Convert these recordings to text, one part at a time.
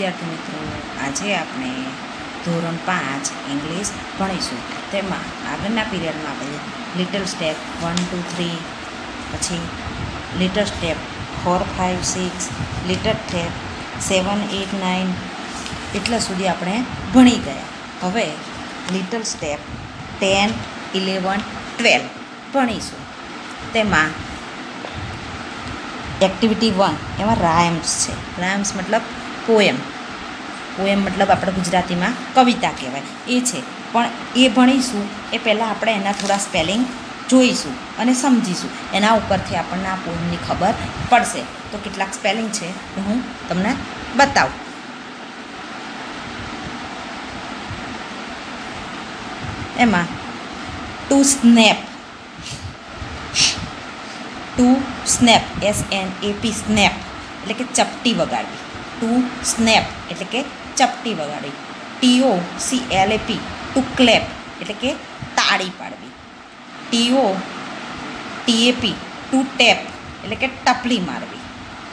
વિદ્યાર્થી મિત્રો, આજે આપણે ધોરણ 5 ઇંગ્લિશ ભણીશું. તેમાં આગળના પીરિયડમાં આપણે લિટલ સ્ટેપ 1, 2, 3, પછી લિટલ સ્ટેપ 4, 5, 6, લિટલ સ્ટેપ 7, 8, 9 એટલા સુધી આપણે ભણી ગયા. હવે લિટલ સ્ટેપ 10, 11, 12 ભણીશું. તેમાં એક્ટિવિટી 1 એમાં રાઇમ્સ છે. રાઇમ્સ મતલબ પોએમ. પોએમ મતલબ આપણે ગુજરાતીમાં કવિતા કહેવાય એ છે. પણ એ ભણીશું એ પહેલાં આપણે એના થોડા સ્પેલિંગ જોઈશું અને સમજીશું. એના ઉપરથી આપણને આ પોએમની ખબર પડશે. તો કેટલાક સ્પેલિંગ છે એ હું તમને બતાવું. એમાં to snap, to snap, SNAP, snap એટલે કે ચપટી વગાડવી. ટુ સ્નેપ એટલે કે ચપટી વગાડવી. TOCLAP, ટુ ક્લેપ એટલે કે તાળી પાડવી. TOTAP, ટુ ટેપ એટલે કે ટપલી મારવી.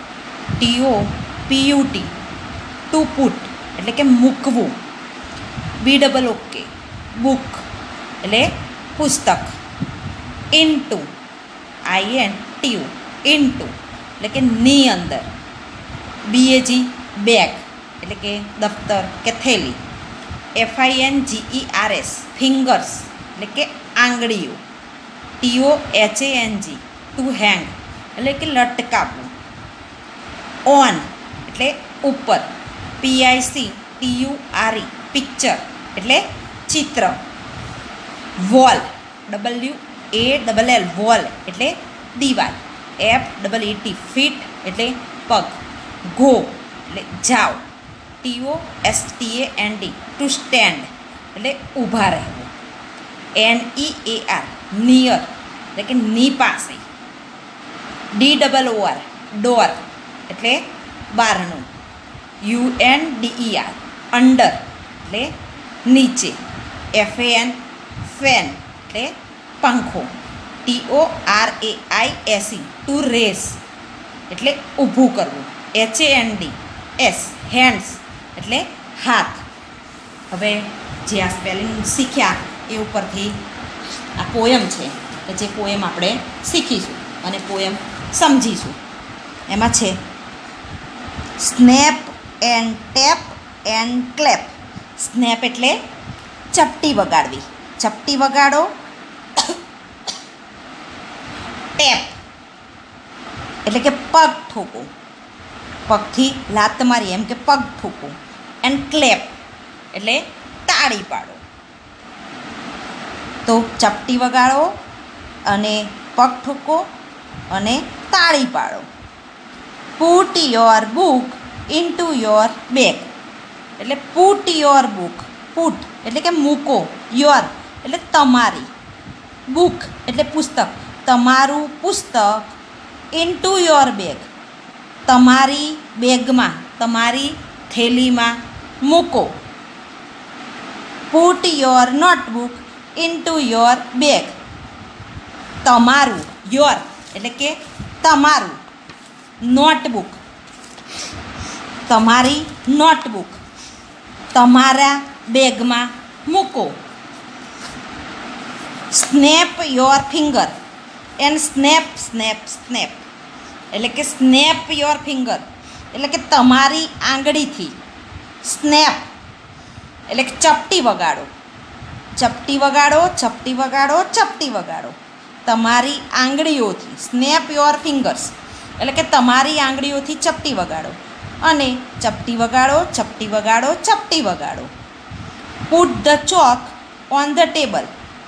TOPUT, ટુ પુટ એટલે કે મૂકવું. BOOK, બુક એટલે પુસ્તક. ઇન્ટુ, INTU, ઇન્ટુ એટલે કે ની અંદર. BAG, બેગ એટલે કે દફતર કે થેલી. FINGERS, ફિંગર્સ એટલે કે આંગળીઓ. TOHANG, ટુ હેંગ એટલે કે લટકાવવું. ઓન એટલે ઉપર. PICTURE, પિક્ચર એટલે ચિત્ર. વોલ, WALL, વોલ એટલે દીવાલ. FEET, ફીટ એટલે પગ. ગો એટલે જાઓ. TOSTAND, ટુ સ્ટેન્ડ એટલે ઊભા રહેવું. NEAR, નિયર એટલે કે ની પાસે. DOOR, ડોર એટલે બહારનું. UNDER, અંડર એટલે નીચે. FAN, ફેન એટલે પંખો. TORAISE, ટુ રેસ એટલે ઊભું કરવું. HANDS, હેન્ડ્સ એટલે હાથ. હવે જે આ સ્પેલિંગ શીખ્યા એ ઉપરથી આ પોયમ છે કે જે પોયમ આપણે શીખીશું અને પોયમ સમજીશું. એમાં છે snap and tap and clap. Snap એટલે ચપટી વગાડવી. ચપટી વગાડો. ટેપ એટલે કે પગ ઠોકો. પગથી લાત મારી એમ કે પગ ઠોકો. એન્ડ ક્લેપ એટલે તાળી પાડો. તો ચપટી વગાડો અને પગ ઠોકો અને તાળી પાડો. Put your book into your bag એટલે પુટ યોર બુક. પુટ એટલે કે મૂકો. યોર એટલે તમારી. બુક એટલે પુસ્તક. તમારું પુસ્તક. ઇન્ટુ યોર બેગ તમારી બેગમાં, તમારી થેલીમાં મૂકો. Put your notebook into your bag. તમારું. યોર એટલે કે તમારું. નોટબુક તમારી નોટબુક તમારા બેગમાં મૂકો. Snap your finger and snap snap snap એટલે કે સ્નેપ યોર ફિંગર એટલે કે તમારી આંગળીથી. સ્નેપ એટલે કે ચપટી વગાડો. ચપટી વગાડો, ચપટી વગાડો, ચપટી વગાડો તમારી આંગળીઓથી. સ્નેપ યોર ફિંગર્સ એટલે કે તમારી આંગળીઓથી ચપટી વગાડો અને ચપટી વગાડો, ચપટી વગાડો, ચપટી વગાડો. Put the chalk on the table.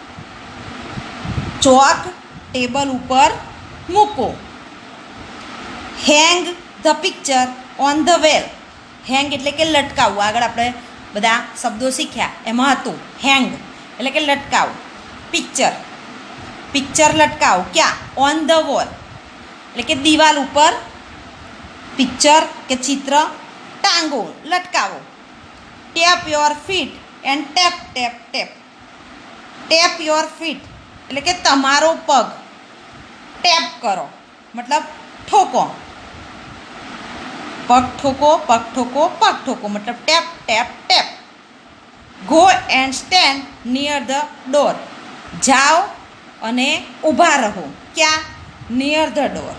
Chalk table ઉપર મૂકો. Hang the picture on the wall. Hang એટલે કે લટકાવવું. આગળ આપણે બધા શબ્દો શીખ્યા એમાં હતું હેંગ એટલે કે લટકાવું. Picture, picture લટકાવો. ક્યાં? ઓન ધ વોલ એટલે કે દિવાલ ઉપર પિક્ચર કે ચિત્ર ટાંગો, લટકાવો. Tap your feet and tap tap tap. Tap your feet એટલે કે તમારો પગ ટેપ કરો મતલબ ઠોકો. પગ ઠોકો પગ ઠોકો પગ ઠોકો મતલબ tap tap tap. Go and stand near the door. જાઓ અને ઊભા રહો. ક્યાં? Near the door.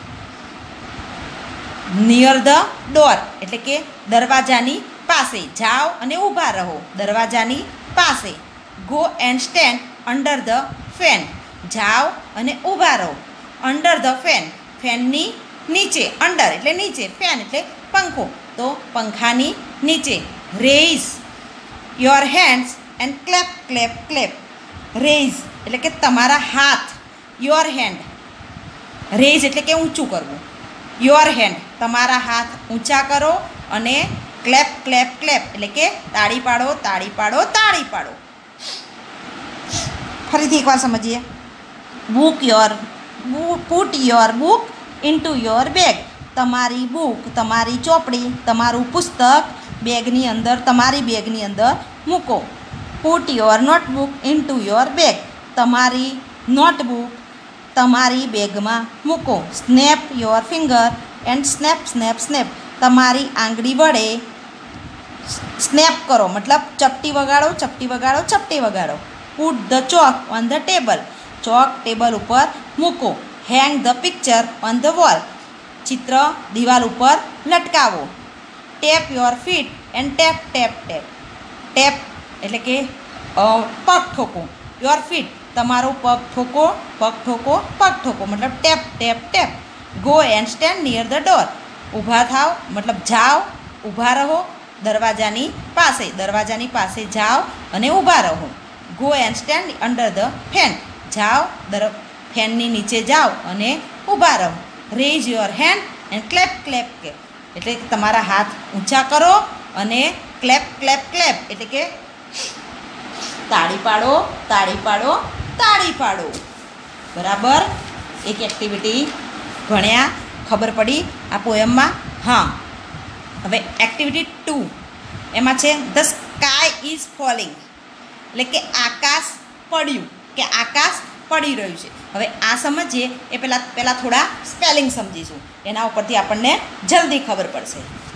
Near the door એટલે કે દરવાજાની પાસે. જાઓ અને ઊભા રહો દરવાજાની પાસે. Go and stand under the fan. જાઓ અને ઊભા રહો અંડર ધ ફેન. ફેનની નીચે. અંડર એટલે નીચે, ફેન એટલે પંખો, તો પંખાની નીચે. Raise your hands and clap clap clap. Raise એટલે કે તમારા હાથ. Your hand. રેઇઝ એટલે કે ઊંચું કરવું. યોર હેન્ડ તમારા હાથ ઊંચા કરો અને ક્લેપ ક્લેપ ક્લેપ એટલે કે તાળી પાડો તાળી પાડો તાળી પાડો. ફરીથી એકવાર સમજીએ. Put your book into your bag. તમારી બુક, તમારી ચોપડી, તમારું પુસ્તક બેગની અંદર, તમારી બેગની અંદર મૂકો. Put your notebook into your bag. તમારી નોટબુક તમારી બેગમાં મૂકો. Snap your finger and snap snap snap. તમારી આંગળી વડે સ્નેપ કરો મતલબ ચપટી વગાડો ચપટી વગાડો ચપટી વગાડો. Put the chalk on the table. Chalk table ઉપર મૂકો. Hang the picture on the wall. ચિત્ર દિવાલ ઉપર લટકાવો. Tap your feet and tap tap tap. Tap એટલે કે પગ ઠોકો. યોર ફીટ તમારો પગ ઠોકો પગ ઠોકો પગ ઠોકો મતલબ tap tap tap. Go and stand near the door. ઊભા થાવ મતલબ જાઓ, ઊભા રહો દરવાજાની પાસે. દરવાજાની પાસે જાઓ અને ઊભા રહો. Go and stand under the fan. જાઓ ફેનની નીચે જાઓ અને ઊભા રહો. Raise your hand and clap clap clap એટલે કે તમારા હાથ ઊંચા કરો અને ક્લેપ ક્લેપ ક્લેપ એટલે કે તાળી પાડો તાળી પાડો તાળી પાડો. બરાબર. એક એક્ટિવિટી ભણ્યા, ખબર પડી આ પોયમમાં. હા, હવે એક્ટિવિટી 2 એમાં છે ધ સ્કાય ઇઝ ફોલિંગ એટલે કે આકાશ પડ્યું કે આકાશ પડી રહ્યું છે. હવે આ સમજીએ એ પહેલાં થોડા સ્પેલિંગ સમજીશું, એના ઉપરથી આપણને જલ્દી ખબર પડશે.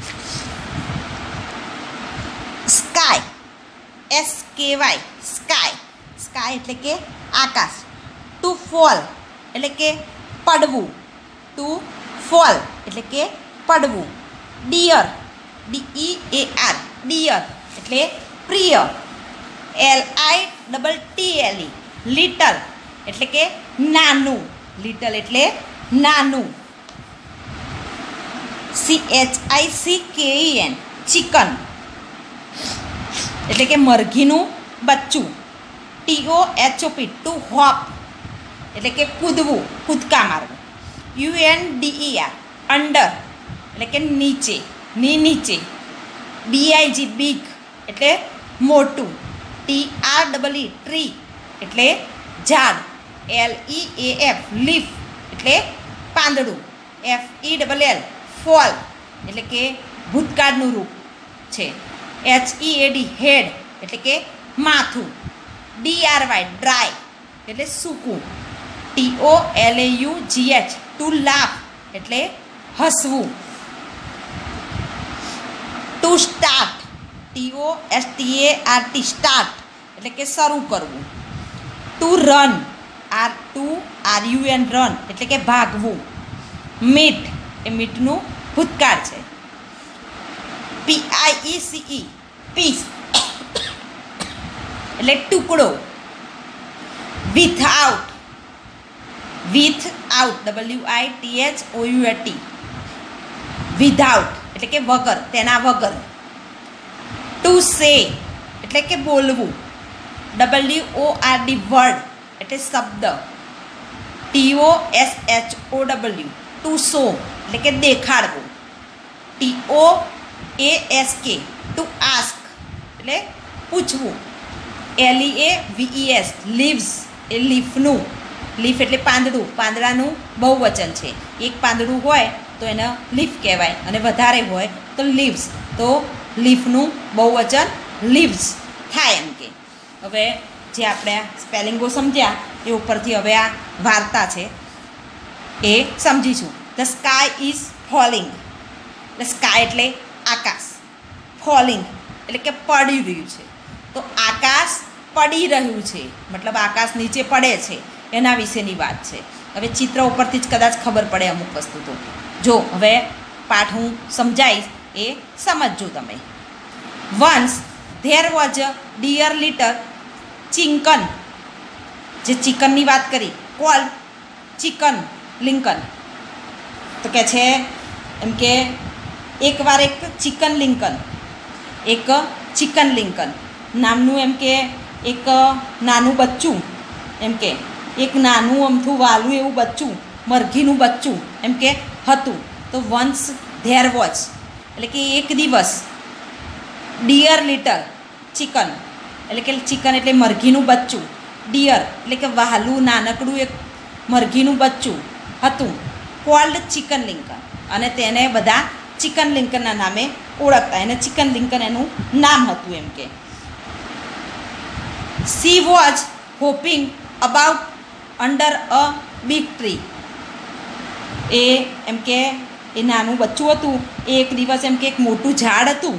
Sky SKY sky. સ્કાય એટલે કે આકાશ. ટુ ફોલ એટલે કે પડવું. ટુ ફોલ એટલે કે પડવું. ડિયર DEAR ડિયર એટલે પ્રિય. LITTLE લિટલ એટલે કે નાનું. લિટલ એટલે નાનું. CHICKEN ચિકન એટલે કે મરઘીનું બચ્ચું. TOHOP ટુ હોપ એટલે કે કૂદવું, કૂદકા મારવું. UNDER અંડર એટલે કે નીચે, ની નીચે. BIG બિગ એટલે મોટું. TREE ટ્રી એટલે ઝાડ. LEAF લીફ એટલે પાંદડું. FELL ફોલ એટલે કે ભૂતકાળનું રૂપ છે. HEAD હેડ એટલે કે માથું. DRY ડ્રાય એટલે સૂકું. TOLAUGH ટુ લાફ એટલે હસવું. ટુ સ્ટાર્ટ TOSTART સ્ટાર્ટ એટલે કે શરૂ કરવું. ટુ રન RUN રન એટલે કે ભાગવું. મીટ એ મીટનું ભૂતકાળ છે. PIECE પીસ એટલે ટુકડો. વિથઆઉટ WITHOUT વિધાઉટ એટલે કે વગર, તેના વગર. ટુ સે એટલે કે બોલવું. WORD વર્ડ એટલે શબ્દ. TOSHOW ટુ શો એટલે કે દેખાડવું. TOASK ટુ આસ્ક એટલે પૂછવું. LEAVES લીવ્સ એ લીફનું. લીફ એટલે પાંદડું, પાંદડાનું બહુવચન છે. એક પાંદડું હોય તો એને લીફ કહેવાય અને વધારે હોય તો લીવ્સ. તો લીફનું બહુવચન લીવ્સ થાય એમ કે. હવે જે આપણે સ્પેલિંગો સમજ્યા એ ઉપરથી હવે આ વાર્તા છે એ સમજીશું. ધ સ્કાય ઇઝ ફોલિંગ એટલે સ્કાય એટલે આકાશ, ફોલિંગ એટલે કે પડી રહ્યું છે. તો આકાશ પડી રહ્યું છે મતલબ આકાશ નીચે પડે છે એના વિશેની વાત છે. હવે ચિત્ર ઉપરથી જ કદાચ ખબર પડે અમુક વસ્તુ. તો જો હવે પાઠ હું સમજાવીશ એ સમજજો તમે. Once there was a dear little chicken, જે ચિકનની વાત કરી, કોલ્ડ ચિકન લિંકન. તો કે છે એમ કે એકવાર એક ચિકન લિંકન નામનું એમ કે એક નાનું બચ્ચું, એમ કે એક નાનું અમથું વાલું એવું બચ્ચું, મરઘીનું બચ્ચું એમ કે હતું. તો વન્સ ધેર વોઝ એટલે કે એક દિવસ, ડિયર લિટલ ચિકન એટલે કે ચિકન એટલે મરઘીનું બચ્ચું, ડિયર એટલે કે વહાલું નાનકડું એક મરઘીનું બચ્ચું હતું, કોલ્ડ ચિકન લિંકન અને તેને બધા ચિકન લિંકનના નામે ઓળખતા, એને ચિકન લિંકન એનું નામ હતું. એમ કે she was hopping about under a big tree. એ એમ કે એ નાનું બચ્ચું હતું એ એક દિવસ એમ કે એક મોટું ઝાડ હતું,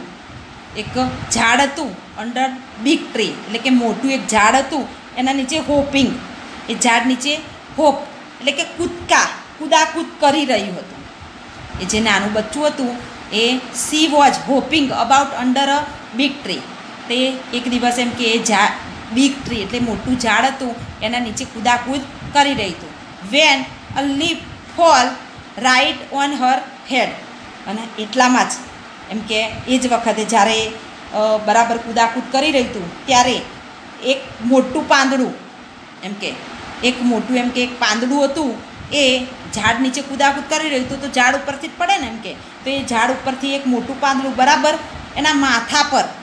અંડર બિગ ટ્રી એટલે કે મોટું એક ઝાડ હતું એના નીચે હોપિંગ, એ ઝાડ નીચે હોપ એટલે કે કૂદાકૂદ કરી રહ્યું હતું. એ જે નાનું બચ્ચું હતું એ she was hopping about under a big tree. તે એક દિવસ એમ કે એ બિગ ટ્રી એટલે મોટું ઝાડ હતું એના નીચે કૂદાકૂદ કરી રહી હતું. When a leaf fall right on her head. અને એટલામાં જ એમ કે એ જ વખતે જ્યારે બરાબર કૂદાકૂદ કરી રહ્યું હતું ત્યારે એક મોટું પાંદડું એમ કે એક પાંદડું હતું એ ઝાડ નીચે કૂદાકૂદ કરી રહ્યું હતું. તો ઝાડ ઉપરથી જ પડે ને એમ કે, તો એ ઝાડ ઉપરથી એક મોટું પાંદડું બરાબર એના માથા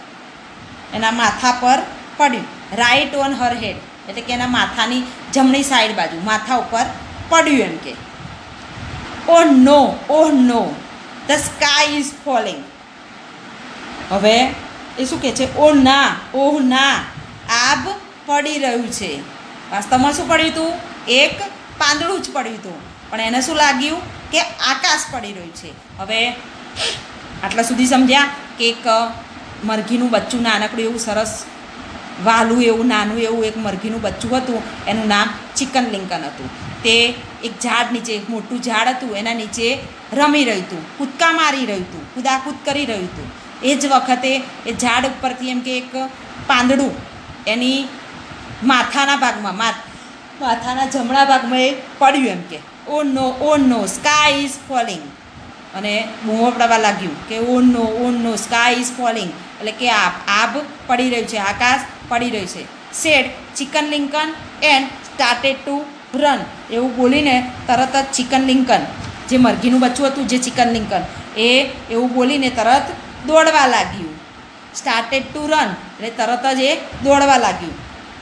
પર પડ્યું. રાઇટ ઓન હર હેડ એટલે કે એના માથાની જમણી સાઈડ બાજુ માથા ઉપર પડ્યું. એમ કે oh no the sky is falling. હવે એ શું કહે છે? ઓહ ના આબ પડી રહ્યું છે. વાસ્તવમાં શું પડ્યું હતું? એક પાંદડું જ પડ્યું હતું, પણ એને શું લાગ્યું કે આકાશ પડી રહ્યું છે. હવે આટલા સુધી સમજ્યા કે એક મરઘીનું બચ્ચું નાનકડું એવું સરસ વાલું એવું નાનું એવું એક મરઘીનું બચ્ચું હતું, એનું નામ ચિકન લિંકન હતું. તે એક ઝાડ નીચે, એક મોટું ઝાડ હતું એના નીચે રમી રહ્યું હતું, કૂદકા મારી રહ્યું હતું, કૂદાકૂદ કરી રહ્યું હતું. એ જ વખતે એ ઝાડ ઉપરથી એમ કે એક પાંદડું એની માથાના ભાગમાં, માથાના જમણા ભાગમાં એ પડ્યું. એમ કે oh no sky is falling. અને બૂમો પડવા લાગ્યું કે oh no sky is falling એટલે કે આબ પડી રહ્યું છે, આકાશ પડી રહ્યું છે. Said Chicken Lincoln and started to run. એવું બોલીને તરત જ ચિકન લિંકન, જે મરઘીનું બચ્ચું હતું જે ચિકન લિંકન, એ એવું બોલીને તરત દોડવા લાગ્યું. સ્ટાર્ટેડ ટુ રન એટલે તરત જ એ દોડવા લાગ્યું.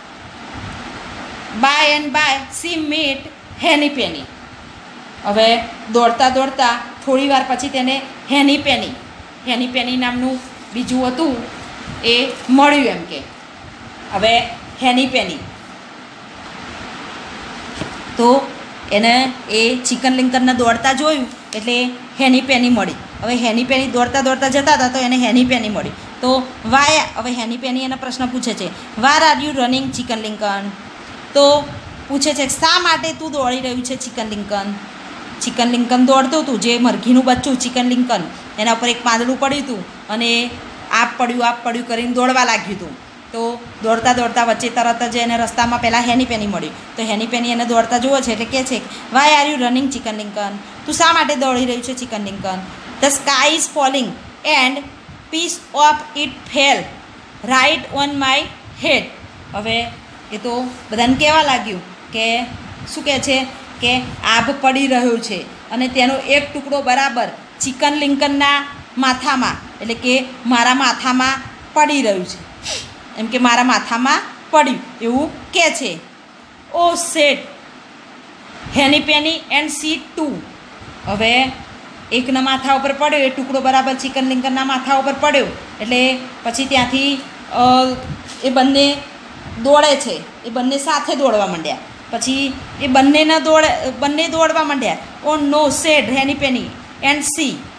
By and by she meet Henny Penny. હવે દોડતા થોડી વાર પછી તેને હેની પેની નામનું બીજું હતું એ મળ્યું. એમ કે હવે હેની પેની તો એને એ ચિકન લિંકનને દોડતા જોયું એટલે હેની પેની મળી. હવે હેની પેની દોડતા જતા હતા તો એને હેની પેની મળી. તો હવે હેની પેની એને પ્રશ્ન પૂછે છે, why are you running Chicken Lincoln? તો પૂછે છે શા માટે તું દોડી રહ્યું છે ચિકન લિંકન? ચિકન લિંકન દોડતું હતું, જે મરઘીનું બચ્ચું ચિકન લિંકન એના ઉપર એક પાંદડું પડ્યું હતું અને આપ પડ્યું કરીને દોડવા લાગ્યું હતું. તો દોડતા વચ્ચે તરત જ એને રસ્તામાં પહેલાં હેની પેની મળ્યું. તો હેની પેની એને દોડતા જુએ છે એટલે કહે છે, why are you running Chicken Lincoln? તું શા માટે દોડી રહ્યું છે Chicken Licken? The sky is falling and piece of it fell right on my head. હવે એ તો બધાને કહેવા લાગ્યું કે શું કહે છે કે આભ પડી રહ્યો છે અને તેનો એક ટુકડો બરાબર ચિકન લિંકનના માથામાં એટલે કે મારા માથામાં પડી રહ્યું છે. એમ કે મારા માથામાં પડ્યું એવું કહે છે. Oh said Henny Penny and she too. હવે એકના માથા ઉપર પડ્યો એ ટુકડો બરાબર ચિકન લિંકનના માથા ઉપર પડ્યો એટલે પછી ત્યાંથી એ બંને દોડે છે, એ બંને સાથે દોડવા માંડ્યા. પછી એ બંને દોડવા માંડ્યા. Oh no said Henny Penny and she.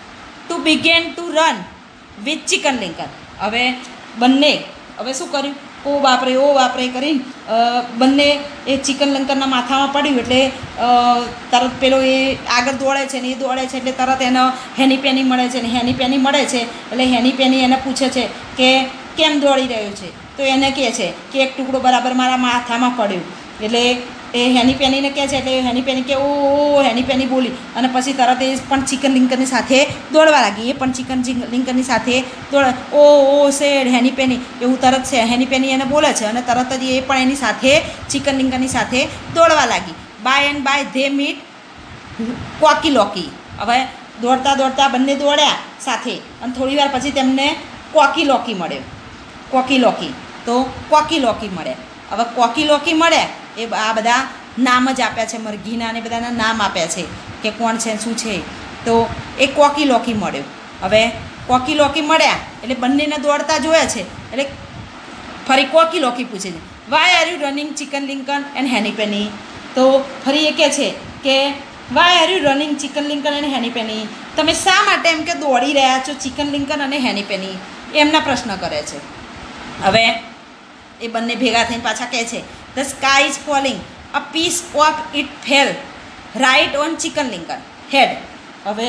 Too began to run with Chicken Licken. હવે બંને હવે શું કર્યું, ઓ બાપરે કરીને બંને એ ચિકન લિંકનના માથામાં પડ્યું એટલે તરત પેલો એ આગળ દોડે છે ને એ દોડે છે એટલે તરત એને હેની પેની મળે છે ને હેની પેની મળે છે એટલે હેની પેની એને પૂછે છે કે કેમ દોડી રહ્યો છે, તો એને કહે છે કે એક ટુકડો બરાબર મારા માથામાં પડ્યો. એટલે એ હેની પેનીને કહે છે એટલે હેની પેની કે ઓ હેની પેની બોલી અને પછી તરત એ પણ ચિકન લિંકનની સાથે દોડવા લાગી. એ પણ ચિકન લિંકનની સાથે ઓ શેડ હેની પેની એવું તરત છે હેની પેની એને બોલે છે અને તરત જ એ પણ એની સાથે ચિકન લિંકનની સાથે દોડવા લાગી. By and by they meet Cocky Locky. હવે દોડતા દોડતા બંને દોડ્યા સાથે અને થોડી વાર પછી તેમને કોકી લોકી મળ્યો. કોકી લોકી તો કોકી લોકી મળ્યા. હવે કોકી લોકી મળ્યા એ આ બધા નામ જ આપ્યા છે, મરઘીના ને બધાના નામ આપ્યા છે કે કોણ છે શું છે. તો એ કોકી લોકી મળ્યો. હવે કોકી લોકી મળ્યા એટલે બંનેને દોડતા જોયા છે એટલે ફરી કોકી લોકી પૂછે છે why are you running Chicken Lincoln and Henny Penny. તો ફરી એ કહે છે કે why are you running Chicken Lincoln and Henny Penny, તમે શા માટે એમ કે દોડી રહ્યા છો ચિકન લિંકન અને હેની પેની, એમના પ્રશ્ન કરે છે. હવે એ બંને ભેગા થઈને પાછા કહે છે the sky is falling a piece of it fell right on Chicken Lincoln head. હવે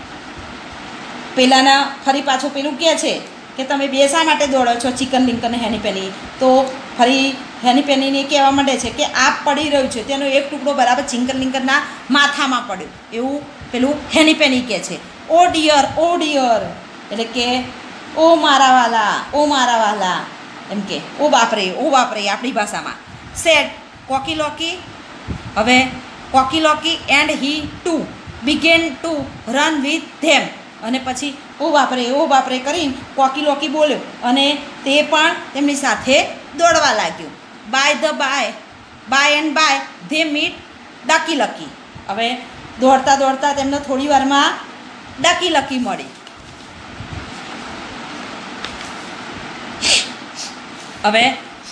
પેલાના ફરી પાછું પેલું કહે છે કે તમે બે શા માટે દોડો છો ચિકન લિંકન હેની પેની. તો ફરી હેની પેનીને કહેવા માંડે છે કે આ પડી રહ્યું છે તેનો એક ટુકડો બરાબર ચિકન લિંકનના માથામાં પડ્યો એવું પેલું હેની પેની કહે છે. ઓ ડિયર એટલે કે ઓ મારા વાલા એમ કે ઓ બાપરે આપણી ભાષામાં. Said Cocky Locky. હવે Cocky Locky and he too began to run with them. અને પછી ઓ બાપરે કરીને કોકી લોકી બોલ્યો અને તે પણ તેમની સાથે દોડવા લાગ્યો. By and by they meet Ducky Lucky. હવે દોડતા દોડતા તેમને થોડી વારમાં ડકી લકી મળી. હવે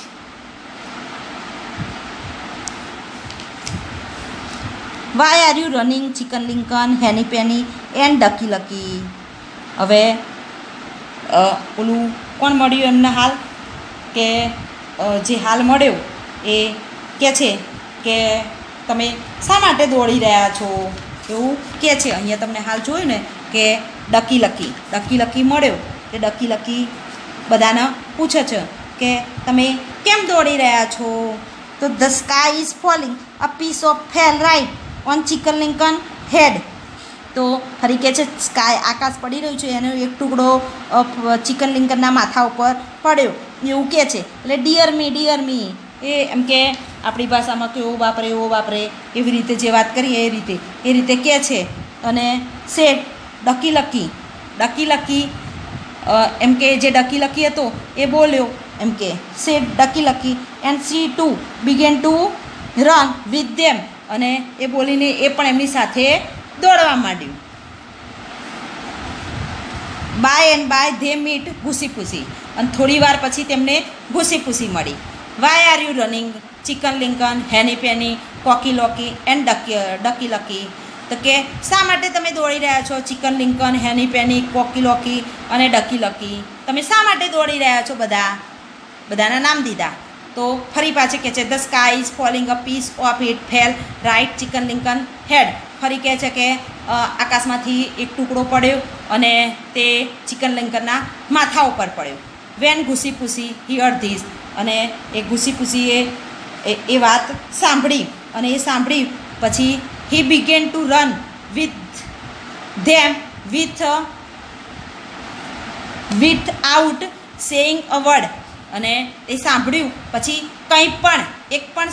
why are you running Chicken Lincoln Henny Penny and Ducky Lucky. હવે ઓલું કોણ મળ્યું એમને હાલ કે જે હાલ મળ્યો એ કહે છે કે તમે શા માટે દોડી રહ્યા છો એવું કહે છે. અહીંયા તમને હાલ જોયું ને કે ડકી લકી મળ્યો એ ડકી લકી બધાને પૂછે છે કે તમે કેમ દોડી રહ્યા છો. તો the sky is falling a piece of fell right on Chicken Lincoln head. તો ફરી કહે છે સ્કાય આકાશ પડી રહ્યું છે એનો એક ટુકડો ચિકન લિંકનના માથા ઉપર પડ્યો એવું કહે છે. એટલે ડિયર મી એ એમ કે આપણી ભાષામાં કે ઓ બાપરે એવી રીતે જે વાત કરીએ એ રીતે કહે છે. અને સેડ ડકી લકી એમ કે જે ડકી લકી હતો એ બોલ્યો એમ કે said Ducky Lucky and she too began to run with them. અને એ બોલીને એ પણ એમની સાથે દોડવા માંડ્યું. By and by they meet Goosey અને થોડી વાર પછી તેમને ઘૂસી મળી. Why are you running Chicken Lincoln Henny Penny Cocky Locky and Ducky Lucky. તો કે શા માટે તમે દોડી રહ્યા છો Chicken Lincoln Henny Penny Cocky Locky અને ડકી લકી, તમે શા માટે દોડી રહ્યા છો. બધાના નામ દીધા. તો ફરી પાછી કહે છે the sky is falling a piece of it fell right Chicken Lincoln head. ફરી કહે છે કે આકાશમાંથી એક ટુકડો પડ્યો અને તે ચિકન લિંકનના માથા ઉપર પડ્યો. વેન ઘૂસી હિયર ધીસ. અને એ ઘૂસી એ વાત સાંભળી અને એ સાંભળી પછી he began to run with them without saying a word. અને એ સાંભળ્યું પછી કંઈ પણ એક પણ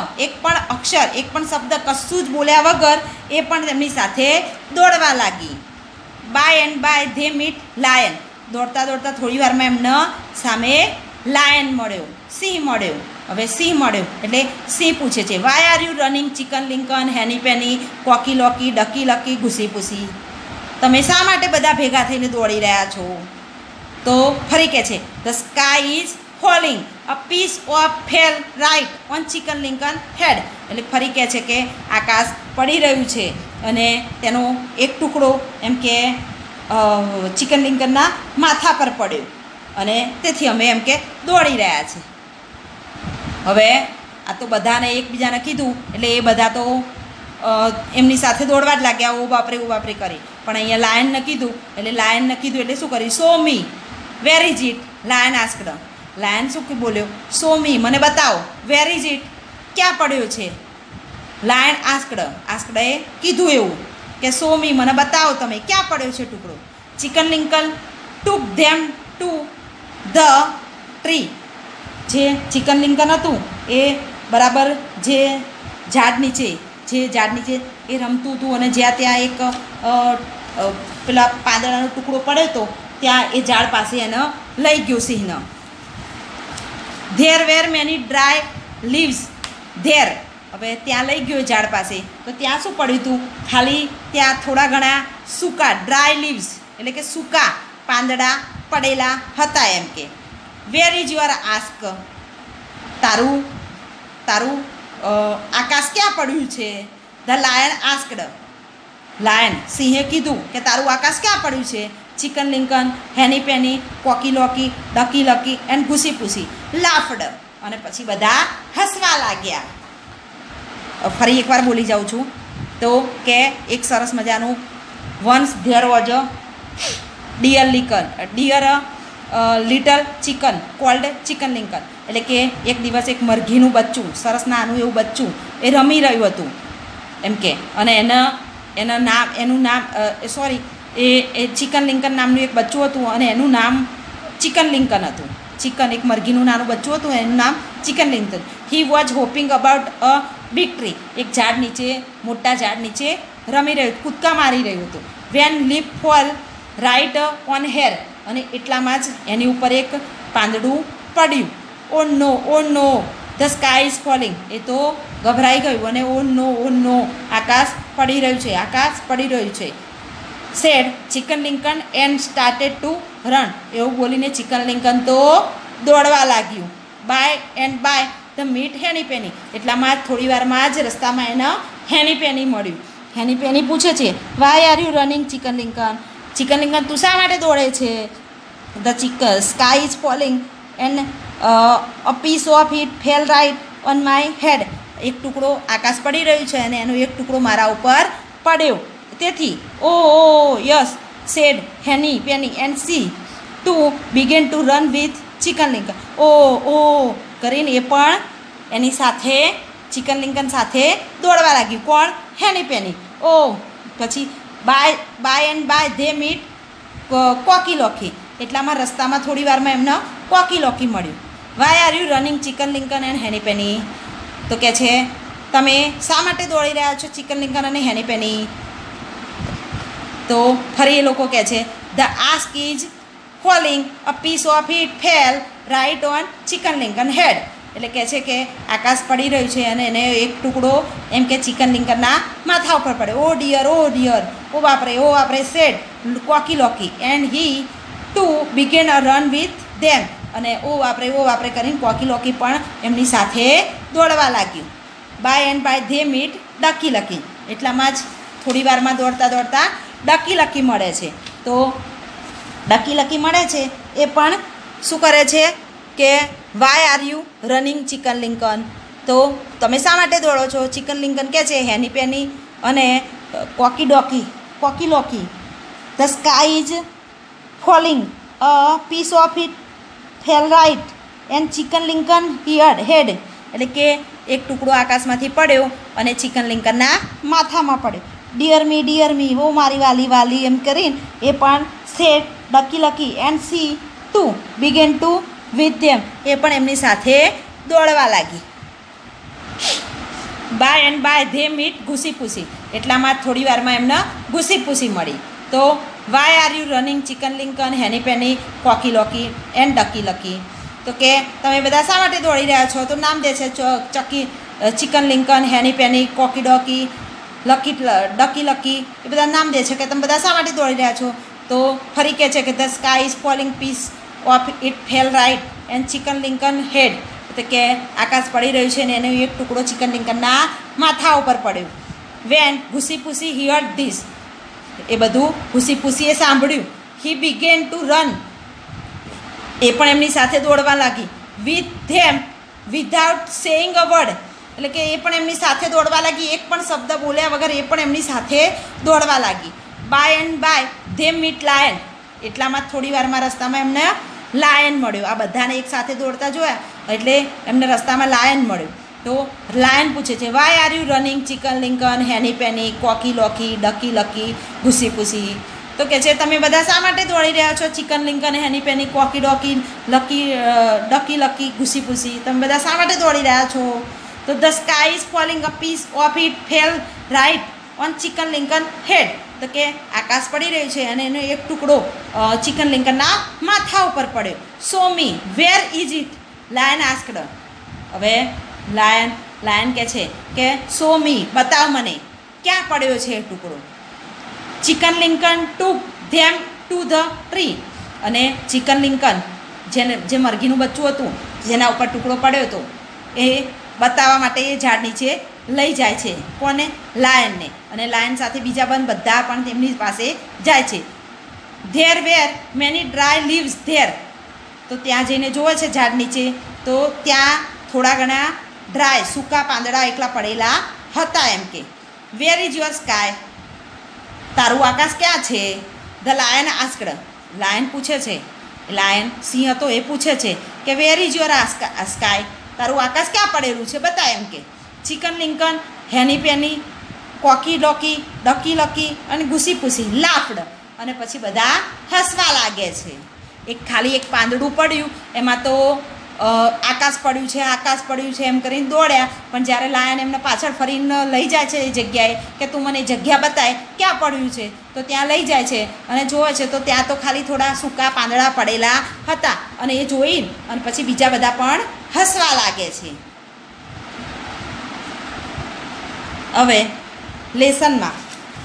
શબ્દ કશું જ બોલ્યા વગર એ પણ તેમની સાથે દોડવા લાગી. By and by they meet lion. દોડતા થોડી વારમાં એમને સામે લાયન મળ્યો, સિંહ મળ્યો. હવે સિંહ મળ્યો એટલે સિંહ પૂછે છે why are you running Chicken Lincoln Henny Penny Cocky Locky Ducky Lucky Goosey. તમે શા માટે બધા ભેગા થઈને દોડી રહ્યા છો. તો ફરી કહે છે the sky is falling a piece of fell right on Chicken Lincoln head. એટલે ફરી કહે છે કે આકાશ પડી રહ્યું છે અને તેનો એક ટુકડો એમ કે ચિકન લિંકનના માથા પર પડ્યું અને તેથી અમે એમ કે દોડી રહ્યા છે. હવે આ તો બધાને એકબીજાને કીધું એટલે એ બધા તો એમની સાથે દોડવા જ લાગ્યા, ઓ બાપરે કરી. પણ અહીંયા લાયનને કીધું એટલે શું કર્યું? So me. Where is it? Lion asked. Lion શું બોલ્યો? સો મી, મને બતાવો. Where is it? ક્યાં પડ્યો છે? લાયન આસ્કડે કીધું એવું કે સો મી, મને બતાવો તમે ક્યાં પડ્યો છે ટુકડો. Chicken Lincoln took them to the tree. જે ચિકન લિંકન હતું એ બરાબર જે ઝાડ નીચે એ રમતું હતું અને જ્યાં ત્યાં એક પેલા પાંદડાનો ટુકડો પડ્યો હતો ત્યાં એ ઝાડ પાસે એને લઈ ગયો સિંહને. There were many dry leaves there. હવે ત્યાં લઈ ગયો ઝાડ પાસે તો ત્યાં શું પડ્યું હતું? ખાલી ત્યાં થોડા ઘણા સૂકા ડ્રાય લીવ્સ એટલે કે સૂકા પાંદડા પડેલા હતા એમ કે. Where is your sky? તારું આકાશ ક્યાં પડ્યું છે? The lion asked. લાયન સિંહે કીધું કે તારું આકાશ ક્યાં પડ્યું છે? Chicken Lincoln, Henny Penny, Cocky Locky, Ducky Lucky and Goosey Poosey લાફડ. અને પછી બધા હસવા લાગ્યા. ફરી એકવાર બોલી જાઉં છું તો કે એક સરસ મજાનું once there was a dear little chicken called Chicken Lincoln. એટલે કે એક દિવસ એક મરઘીનું બચ્ચું, સરસ નાનું એવું બચ્ચું એ રમી રહ્યું હતું એમ કે. અને એનું નામ એ ચિકન લિંકન નામનું એક બચ્ચું હતું અને એનું નામ ચિકન લિંકન હતું. ચિકન એક મરઘીનું નાનું બચ્ચું હતું, એનું નામ Chicken Lincoln. He was hopping about a big tree. એક ઝાડ નીચે, મોટા ઝાડ નીચે રમી રહ્યું, કૂદકા મારી રહ્યું હતું. When leaf fall right on her. અને એટલામાં જ એની ઉપર એક પાંદડું પડ્યું. Oh no the sky is falling. એ તો ગભરાઈ ગયું અને ઓ નો આકાશ પડી રહ્યું છે. Said Chicken Lincoln and started to run. એવું બોલીને ચિકન લિંકન તો દોડવા લાગ્યું. By the meet Henny Penny. એટલામાં થોડી વારમાં જ રસ્તામાં એને હેની પેની મળ્યું. હેની પેની પૂછે છે, why are you running Chicken Lincoln? Chicken Lincoln તું શા માટે દોડે છે? The sky is falling and a piece of it fell right on my head. એક ટુકડો આકાશ પડી રહ્યું છે અને એનો એક ટુકડો મારા ઉપર પડ્યો. તેથી oh yes said Henny Penny and she too began to run with Chicken Lincoln. ઓ કરીને એ પણ એની સાથે ચિકન લિંકન સાથે દોડવા લાગ્યું. કોણ? Henny Penny. પછી by and by they meet Cocky Locky. એટલામાં રસ્તામાં થોડી વારમાં એમને કોકી લોકી મળ્યું. Why are you running Chicken Lincoln and Henny Penny? તો કહે છે તમે શા માટે દોડી રહ્યા છો ચિકન લિંકન અને હેની પેની? તો ફરી એ લોકો કહે છે the sky is falling a piece of it fell right on Chicken Lincoln head. એટલે કહે છે કે આકાશ પડી રહ્યું છે અને એને એક ટુકડો એમ કે ચિકન લિંકનના માથા ઉપર પડે. ઓ ડિયર ઓ બાપરે said Cocky Locky and he too began a run with them. અને ઓ બાપરે કરીને કોકી લોકી પણ એમની સાથે દોડવા લાગ્યું. By and by they meet Ducky Lucky. એટલામાં જ થોડી વારમાં દોડતા ડકી લકી મળે છે. તો ડકી લકી મળે છે એ પણ શું કરે છે કે why are you running Chicken Lincoln? તો તમે શા માટે દોડો છો? ચિકન લિંકન કહે છે હેની પેની અને Cocky Locky the sky is falling a piece of it fell right and Chicken Lincoln head. એટલે કે એક ટુકડો આકાશમાંથી પડ્યો અને ચિકન લિંકનના માથામાં પડ્યો. ડિયર મી ઓ મારી વાલી એમ કરીને એ પણ said Ducky Lucky and she too began to with them. એ પણ એમની સાથે દોડવા લાગી. By and by they meet Goosey Poosey. એટલામાં થોડી વારમાં એમને ઘૂસી પૂસી મળી. તો why are you running Chicken Lincoln Henny Penny Cocky Locky and Ducky Lucky? તો કે તમે બધા શા માટે દોડી રહ્યા છો? તો નામ દે છે Chicken Lincoln, Henny Penny, Cocky Docky, Ducky Lucky એ બધા નામ દે છે કે તમે બધા શા માટે દોડી રહ્યા છો? તો ફરી કહે છે કે the sky is falling piece of it fell right and Chicken Lincoln head. એટલે કે આકાશ પડી રહ્યું છે ને એનો એક ટુકડો ચિકન લિંકનના માથા ઉપર પડ્યો. વેન ઘૂસી પૂસી હિયર્ડ ધીસ. એ બધું ભૂસી પૂસીએ સાંભળ્યું. હી બિગેન ટુ રન, એ પણ એમની સાથે દોડવા લાગી. With them without saying a word, એટલે કે એ પણ એમની સાથે દોડવા લાગી, એક પણ શબ્દ બોલ્યા વગર એ પણ એમની સાથે દોડવા લાગી. By and by they meet lion, એટલામાં થોડી વારમાં રસ્તામાં એમને લાયન મળ્યો. આ બધાને એક સાથે દોડતા જોયા એટલે એમને રસ્તામાં લાયન મળ્યો. તો લાયન પૂછે છે, why are you running Chicken Lincoln, Henny Penny, Cocky Locky, Ducky Lucky, Goosey Poosey. તો કે છે તમે બધા શા માટે દોડી રહ્યા છો? Chicken Lincoln, Henny Penny, Cocky Docky, Ducky Lucky, Goosey Poosey, તમે બધા શા માટે દોડી રહ્યા છો? તો the sky is falling a piece of it fell right on Chicken Lincoln head, તો કે આકાશ પડી રહ્યું છે અને એનો એક ટુકડો ચિકન લિંકનના માથા ઉપર પડ્યો. So me where is it, lion asked. હવે લાયન કહે છે કે સો મી, બતાવ મને ક્યાં પડ્યો છે એ ટુકડો. Chicken Lincoln took them to the tree, અને ચિકન લિંકન જે મરઘીનું બચ્ચું હતું જેના ઉપર ટુકડો પડ્યો હતો એ બતાવવા માટે એ ઝાડ નીચે લઈ જાય છે. કોને? લાયનને. અને લાયન સાથે બીજા બધા પણ તેમની પાસે જાય છે. There were many dry leaves there, તો ત્યાં જઈને જોવે છે ઝાડ નીચે, તો ત્યાં થોડા ઘણા ડ્રાય સૂકા પાંદડા એકલા પડેલા હતા. એમ કે વેર ઇઝ યોર સ્કાય, તારું આકાશ ક્યાં છે? ધ લાયન આસ્કડ, લાયન પૂછે છે, લાયન સિંહ હતો એ પૂછે છે કે વેર ઇઝ યોર સ્કાય, તારું આકાશ ક્યાં પડેલું છે બતા. એમ કે Chicken Lincoln, Henny Penny, Cocky Docky, Ducky Lucky અને ઘૂસી પૂસી લાફડ, અને પછી બધા હસવા લાગે છે. એક ખાલી એક પાંદડું પડ્યું એમાં તો આકાશ પડ્યું છે, આકાશ પડ્યું છે એમ કરીને દોડ્યા, પણ જ્યારે લાયન એમને પાછળ ફરીને લઈ જાય છે એ જગ્યાએ કે તું મને જગ્યા બતાય ક્યાં પડ્યું છે, તો ત્યાં લઈ જાય છે અને જોવે છે તો ત્યાં તો ખાલી થોડા સૂકા પાંદડા પડેલા હતા. અને એ જોઈને અને પછી બીજા બધા પણ હસવા લાગે છે. હવે લેસનમાં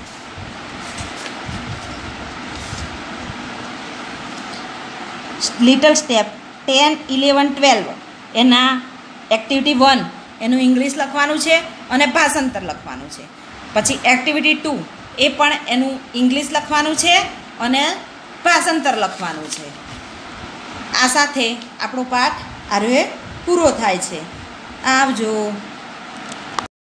લિટલ સ્ટેપ 10, 11, 12 એના એક્ટિવિટી 1 એનું ઇંગ્લિશ લખવાનું છે અને ભાષાંતર લખવાનું છે. પછી એક્ટિવિટી 2 એ પણ એનું ઇંગ્લિશ લખવાનું છે અને ભાષાંતર લખવાનું છે. આ સાથે આપણો પાઠ આરે પૂરો થાય છે. આવજો.